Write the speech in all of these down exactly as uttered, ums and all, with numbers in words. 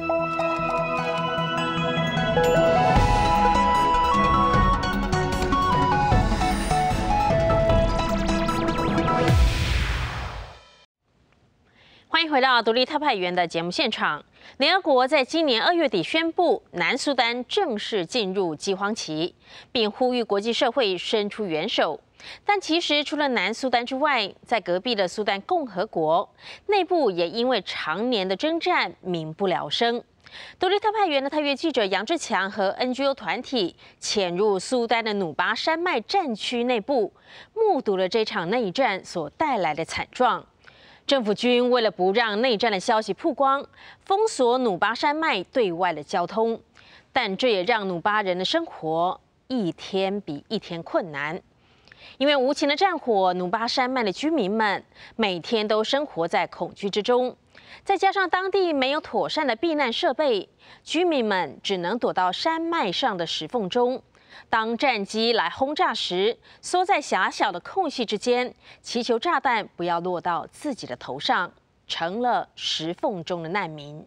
欢迎回到独立特派员的节目现场。联合国在今年二月底宣布，南苏丹正式进入饥荒期，并呼吁国际社会伸出援手。但其实除了南苏丹之外，在隔壁的苏丹共和国内部也因为常年的征战民不聊生。独立特派员的特约记者杨志强和 N G O 团体潜入苏丹的努巴山脉战区内部，目睹了这场内战所带来的惨状。政府军为了不让内战的消息曝光，封锁努巴山脉对外的交通，但这也让努巴人的生活一天比一天困难。因为无情的战火，努巴山脉的居民们每天都生活在恐惧之中，再加上当地没有妥善的避难设备，居民们只能躲到山脉上的石缝中。当战机来轰炸时，缩在狭小的空隙之间，祈求炸弹不要落到自己的头上，成了石缝中的难民。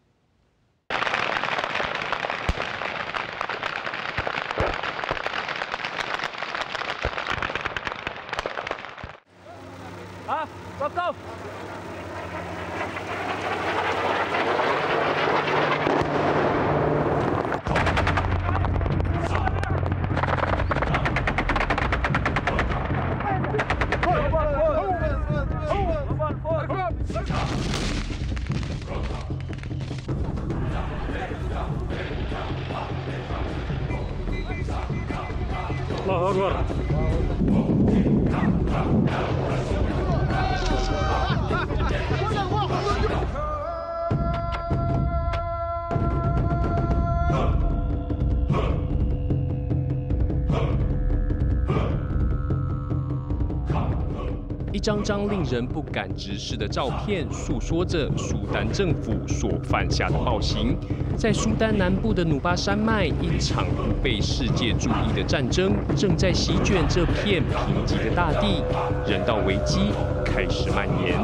啊 ，Go go！ الله أكبر 一张张令人不敢直视的照片，诉说着苏丹政府所犯下的暴行。在苏丹南部的努巴山脉，一场不被世界注意的战争正在席卷这片贫瘠的大地，人道危机开始蔓延。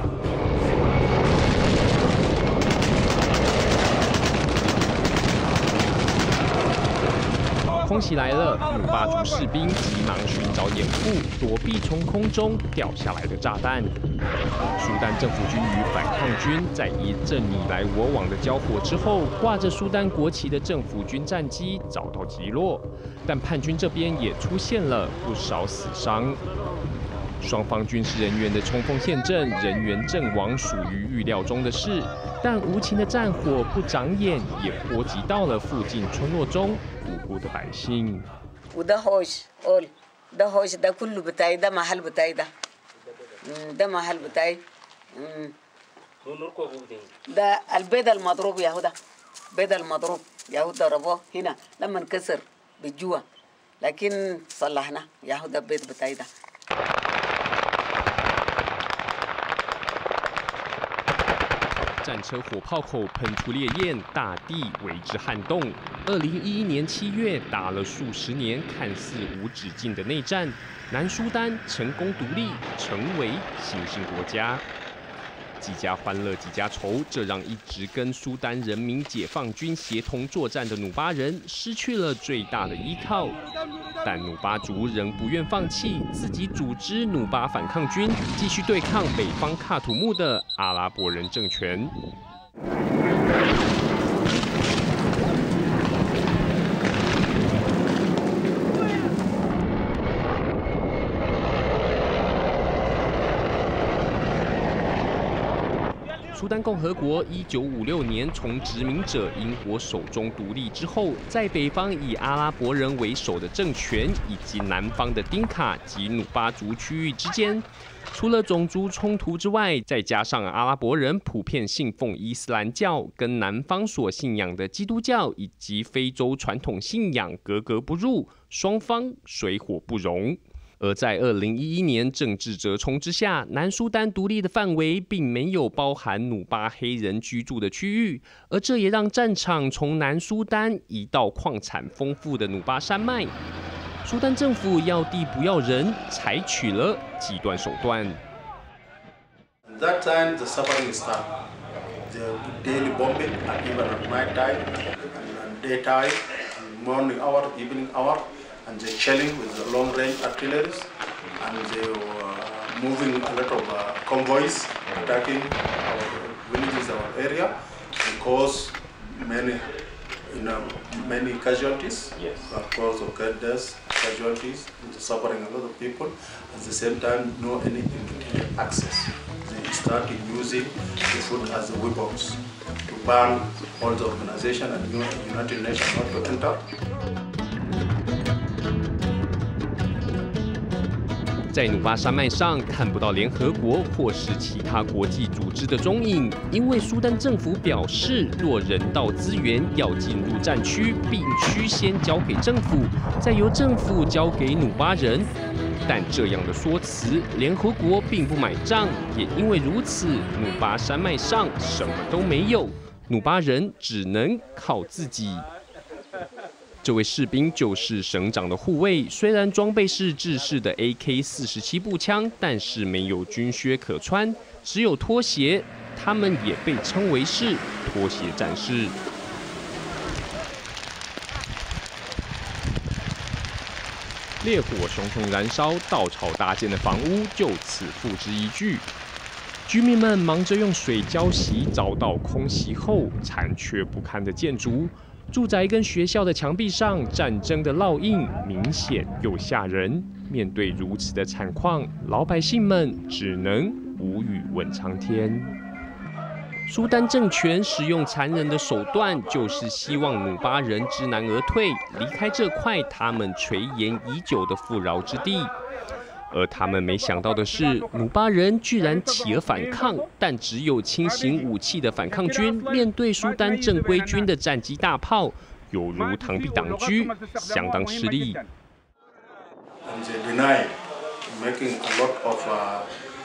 空袭来了，努巴族士兵急忙寻找掩护，躲避从空中掉下来的炸弹。苏丹政府军与反抗军在一阵你来我往的交火之后，挂着苏丹国旗的政府军战机遭到击落，但叛军这边也出现了不少死伤。 双方军事人员的冲锋陷阵，人员阵亡属于预料中的事。但无情的战火不长眼，也波及到了附近村落中无辜的百姓。 وده حوش قول ده حوش ده كله بتاعي ده محل بتاعي ده ده محل بتاعي ده البيض المضروب يهودا بيض المضروب يهود ضربوه هنا لما انكسر بالجوا لكن صلحنا يهودا البيض بتاعي ده 战车火炮口喷出烈焰，大地为之撼动。二零一一年七月，打了数十年看似无止境的内战，南苏丹成功独立，成为新兴国家。几家欢乐几家愁，这让一直跟苏丹人民解放军协同作战的努巴人失去了最大的依靠。但努巴族仍不愿放弃，自己组织努巴反抗军，继续对抗北方喀土穆的阿拉伯人政权。 苏丹共和国一九五六年从殖民者英国手中独立之后，在北方以阿拉伯人为首的政权，以及南方的丁卡及努巴族区域之间，除了种族冲突之外，再加上阿拉伯人普遍信奉伊斯兰教，跟南方所信仰的基督教以及非洲传统信仰格格不入，双方水火不容。 而在二零一一年政治折冲之下，南苏丹独立的范围并没有包含努巴黑人居住的区域，而这也让战场从南苏丹移到矿产丰富的努巴山脉。苏丹政府要地不要人，采取了极端手段。 That time the suffering started. the daily bombing, and even at night time, and daytime, and morning hour, evening hour, and the shelling with the long-range artillery, and they were moving a lot of uh, convoys, attacking our villages, our area, and cause many, you know, many casualties. Yes. Of course, of deaths, casualties, and suffering a lot of people. At the same time, no any internet access. They started using the food as the weapons to ban all the organization and United Nations not to enter. 在努巴山脉上看不到联合国或是其他国际组织的踪影，因为苏丹政府表示，若人道资源要进入战区，必须先交给政府，再由政府交给努巴人。但这样的说辞，联合国并不买账，也因为如此，努巴山脉上什么都没有，努巴人只能靠自己。 这位士兵就是省长的护卫，虽然装备是制式的 A K 四十七步枪，但是没有军靴可穿，只有拖鞋。他们也被称为是拖鞋战士。烈火熊熊燃烧，稻草搭建的房屋就此付之一炬。居民们忙着用水浇熄遭到空袭后残缺不堪的建筑。 住宅跟学校的墙壁上，战争的烙印明显又吓人。面对如此的惨况，老百姓们只能无语问苍天。苏丹政权使用残忍的手段，就是希望努巴人知难而退，离开这块他们垂涎已久的富饶之地。 而他们没想到的是，努巴人居然起而反抗，但只有轻型武器的反抗军面对苏丹正规军的战机大炮，犹如螳臂挡车，相当吃力。 And they deny making a lot of uh,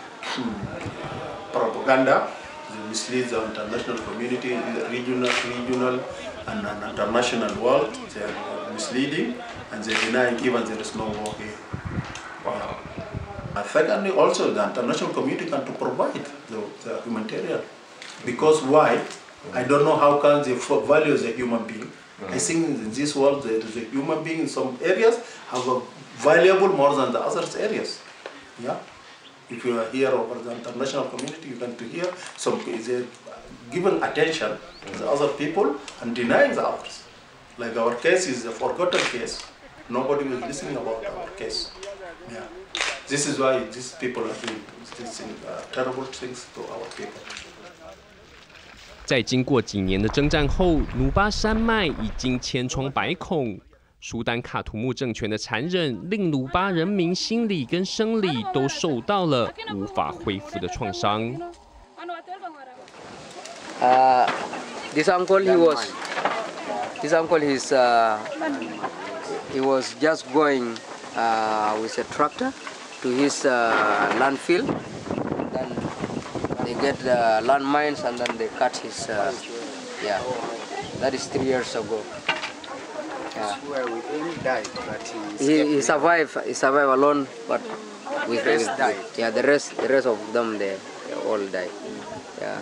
propaganda. They mislead the international community, the regional, regional, and, and international world. They are misleading, and they deny even there is no war here. Wow. Uh, secondly, also the international community can to provide the, the humanitarian, because why? I don't know how can they value the human being. I think in this world the, the human being in some areas have a valuable more than the other areas. Yeah. If you are here over the international community, you can to hear some they giving attention to the other people and denying the others. Like our case is a forgotten case. Nobody was listening about our case. Yeah. This is why these people are doing these uh, terrible things to our people. 在经过几年的征战后，努巴山脉已经千疮百孔。苏丹卡图木政权的残忍，令努巴人民心理跟生理都受到了无法恢复的创伤。 Uh, this uncle, he was, this uncle, he's, uh, he was just going uh, with a tractor to his uh, landfill. Then they get the land mines and then they cut his, uh, yeah, that is three years ago. Yeah. Where with him died, but he, He, he survived. He survived alone, but with The rest with, died. Yeah, the rest, the rest of them, they, they all died. Yeah.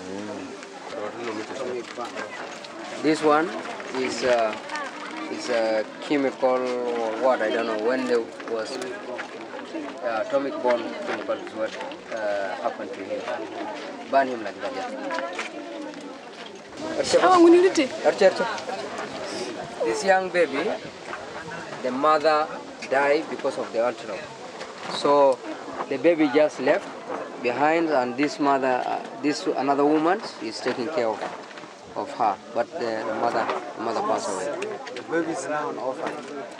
This one is uh, is a chemical or what, I don't know. When there was uh, atomic bomb, chemical is what uh, happened to him. Burn him like that. Yeah. This young baby, the mother died because of the antelope. So the baby just left behind, and this mother, uh, this another woman is taking care of, of her. But the, the mother, the mother passed away. the baby is now an orphan.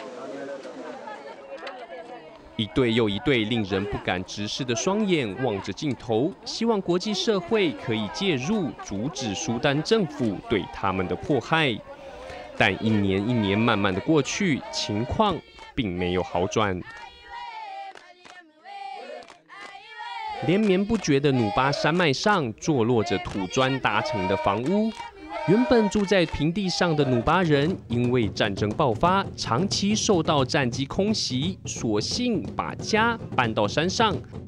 一对又一对令人不敢直视的双眼望着镜头，希望国际社会可以介入，阻止苏丹政府对他们的迫害。但一年一年慢慢的过去，情况并没有好转。连绵不绝的努巴山脉上，坐落着土砖搭成的房屋。原本住在平地上的努巴人，因为战争爆发，长期受到战机空袭，索性把家搬到山上。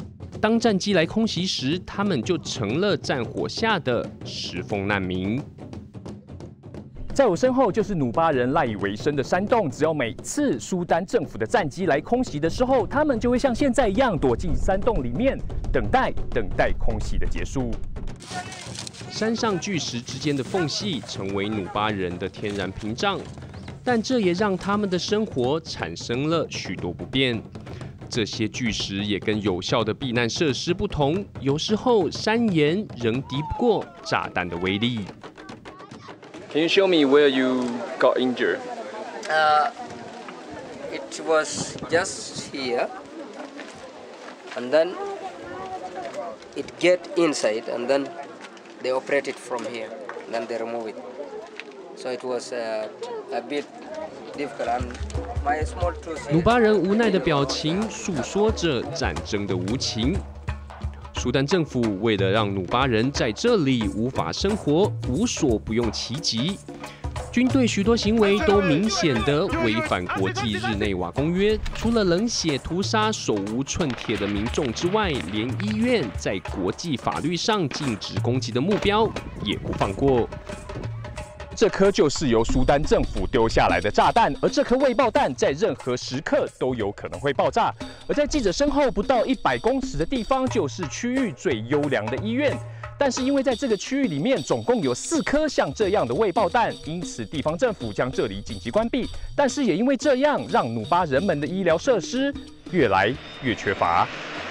当战机来空袭时，他们就成了战火下的石缝难民。 在我身后就是努巴人赖以为生的山洞。只要每次苏丹政府的战机来空袭的时候，他们就会像现在一样躲进山洞里面，等待等待空袭的结束。 山上巨石之间的缝隙成为努巴人的天然屏障，但这也让他们的生活产生了许多不便。这些巨石也跟有效的避难设施不同，有时候山岩仍敌不过炸弹的威力。 Can you show me where you got injured? Uh, it was just here, and then it get inside, and then they operate it from here, and then they remove it. So it was uh, a bit difficult. And my small tooth. 努巴人无奈的表情诉说着战争的无情。苏丹政府为了让努巴人在这里无法生活，无所不用其极。军队许多行为都明显的违反国际日内瓦公约，除了冷血屠杀手无寸铁的民众之外，连医院在国际法律上禁止攻击的目标也不放过。 这颗就是由苏丹政府丢下来的炸弹，而这颗未爆弹在任何时刻都有可能会爆炸。而在记者身后不到一百公尺的地方，就是区域最优良的医院。但是因为在这个区域里面总共有四颗像这样的未爆弹，因此地方政府将这里紧急关闭。但是也因为这样，让努巴人们的医疗设施越来越缺乏。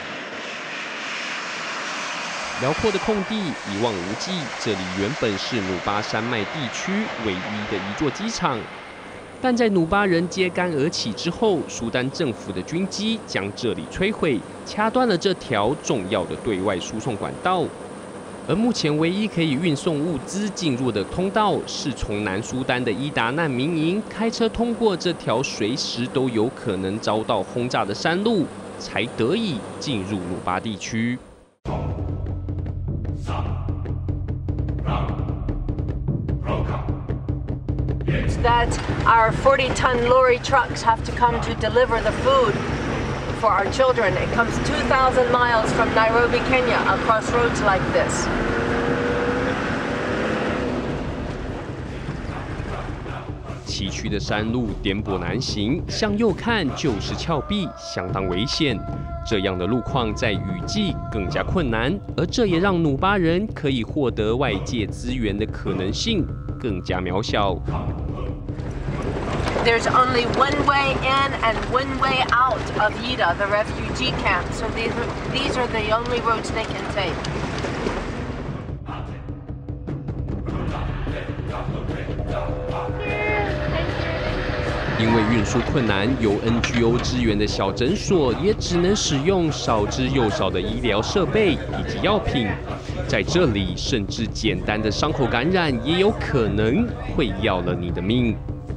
辽阔的空地一望无际，这里原本是努巴山脉地区唯一的一座机场，但在努巴人揭竿而起之后，苏丹政府的军机将这里摧毁，掐断了这条重要的对外输送管道。而目前唯一可以运送物资进入的通道，是从南苏丹的伊达难民营开车通过这条随时都有可能遭到轰炸的山路，才得以进入努巴地区。 That our forty ton lorry trucks have to come to deliver the food for our children. It comes two thousand miles from Nairobi, Kenya, across roads like this. 崎岖的山路颠簸难行，向右看就是峭壁，相当危险。这样的路况在雨季更加困难，而这也让努巴人可以获得外界资源的可能性更加渺小。 There's only one way in and one way out of Yida, the refugee camp. So these are, these are the only roads they can take. 因为运输困难，由 N G O 支援的小诊所也只能使用少之又少的医疗设备以及药品。在这里，甚至简单的伤口感染也有可能会要了你的命。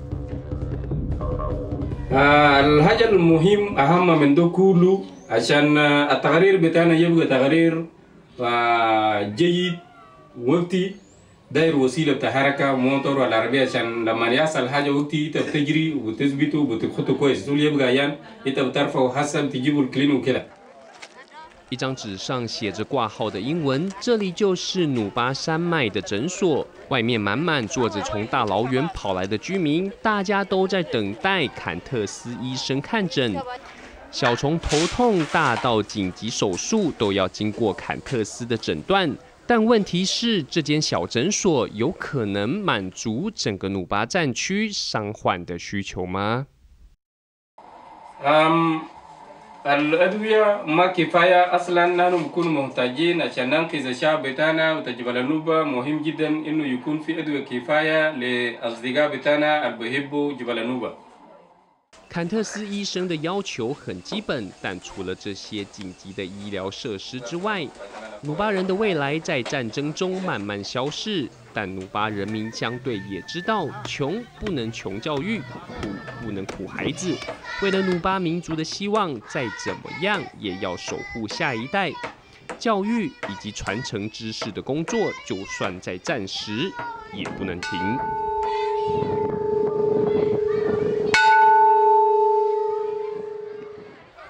الحاجة المهم أهم من ده كله عشان التقارير بتاعنا يبقى تقارير جيد وقتي داير وسيلة بتاع حركة موتور ولا عربية عشان لما يحصل حاجة وقتي أنت بتجري وتثبته وبتخطه كويس دول يبقى أيام أنت بترفعه حسب تجيبه الكلين وكده。 一张纸上写着挂号的英文，这里就是努巴山脉的诊所。外面满满坐着从大老远跑来的居民，大家都在等待坎特斯医生看诊。小从头痛大到紧急手术，都要经过坎特斯的诊断。但问题是，这间小诊所有可能满足整个努巴战区伤患的需求吗？ 嗯。الأدوية ما كفاية أصلاً نحن بنكون محتاجين عشان ننقذ الشعب بتاعنا وجبل النوبة مهم جداً إنه يكون في أدوية كفاية لأصدقاء بتاعنا اللي بيحبوا جبل النوبة。 坎特斯医生的要求很基本，但除了这些紧急的医疗设施之外，努巴人的未来在战争中慢慢消逝。但努巴人民相对也知道，穷不能穷教育，苦不能苦孩子。为了努巴民族的希望，再怎么样也要守护下一代。教育以及传承知识的工作，就算在战时也不能停。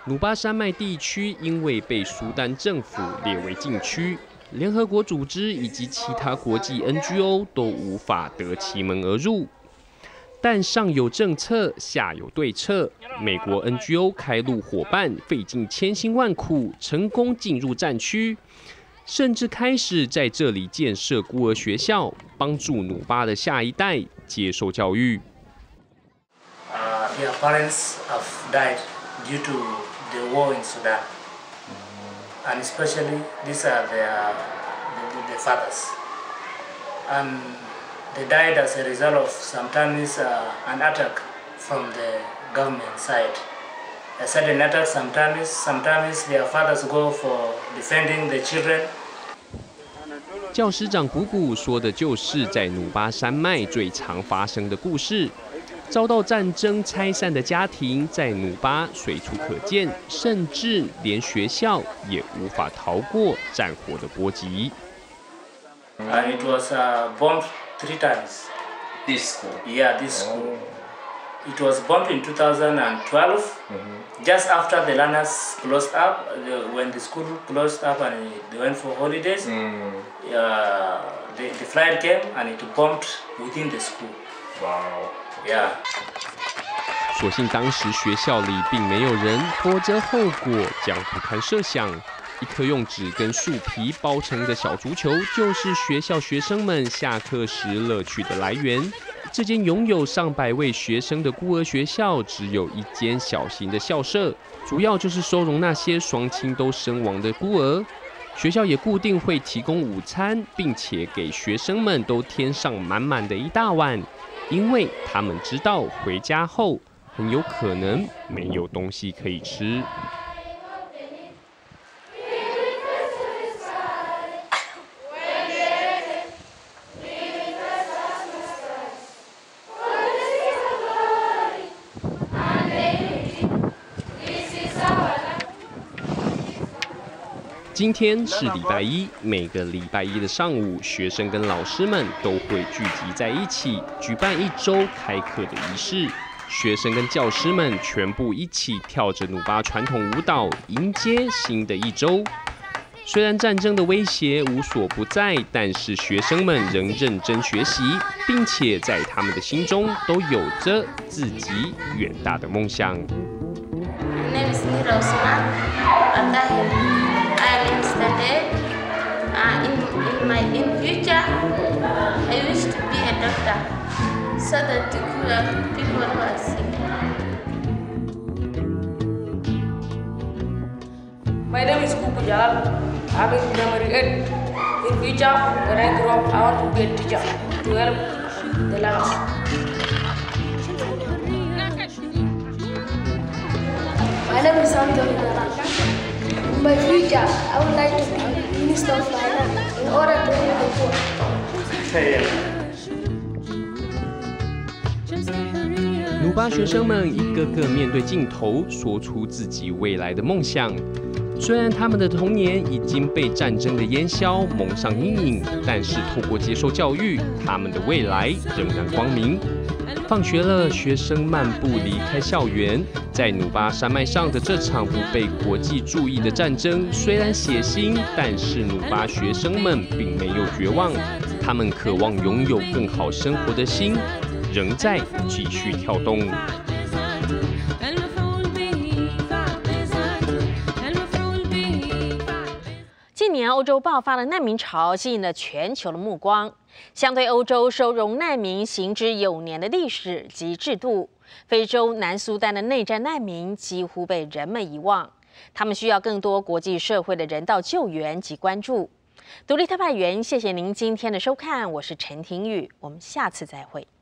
努巴山脉地区因为被苏丹政府列为禁区，联合国组织以及其他国际 N G O 都无法得其门而入。但上有政策，下有对策。美国 N G O 开路伙伴费尽千辛万苦，成功进入战区，甚至开始在这里建设孤儿学校，帮助努巴的下一代接受教育。 Uh, their parents have died due to the war in Sudan, and especially these are their the, the fathers, and they died as a result of sometimes uh, an attack from the government side. A sudden attack sometimes, sometimes their fathers go for defending the children. 教师长古古说的就是在努巴山脉最常发生的故事。遭到战争拆散的家庭在努巴随处可见，甚至连学校也无法逃过战火的波及。 And it was uh, bombed three times. This school? Yeah, this school. It was bombed in two thousand twelve, mm-hmm. just after the learners closed up, uh, when the school closed up and they went for holidays, mm. uh, the, the flight came and it bombed within the school. Wow. Yeah. 所幸当时学校里并没有人，否则后果将不堪设想。一颗用纸跟树皮包成的小足球，就是学校学生们下课时乐趣的来源。这间拥有上百位学生的孤儿学校，只有一间小型的校舍，主要就是收容那些双亲都身亡的孤儿。学校也固定会提供午餐，并且给学生们都添上满满的一大碗。因为他们知道回家后很有可能没有东西可以吃。今天是礼拜一，每个礼拜一的上午，学生跟老师们都会聚集在一起，举办一周开课的仪式。学生跟教师们全部一起跳着努巴传统舞蹈，迎接新的一周。虽然战争的威胁无所不在，但是学生们仍认真学习，并且在他们的心中都有着自己远大的梦想。 I'm studied. Uh, in, in my in future, I wish to be a doctor, so that to cure people who are sick. My name is Kuku Jalal. I'm in primary eight. In future, when I grow up, I want to be a teacher to help the learners. My name is Anthony Jalal. In my future, I would like to be Minister of Finance in order to help the poor. Hey. 努巴学生们一个个面对镜头，说出自己未来的梦想。虽然他们的童年已经被战争的烟硝蒙上阴影，但是透过接受教育，他们的未来仍然光明。放学了，学生漫步离开校园，在努巴山脉上的这场不被国际注意的战争，虽然血腥，但是努巴学生们并没有绝望，他们渴望拥有更好生活的心，仍在继续跳动。 近年欧洲爆发的难民潮，吸引了全球的目光。相对欧洲收容难民行之有年的历史及制度，非洲南苏丹的内战难民几乎被人们遗忘。他们需要更多国际社会的人道救援及关注。独立特派员，谢谢您今天的收看，我是陈庭宇，我们下次再会。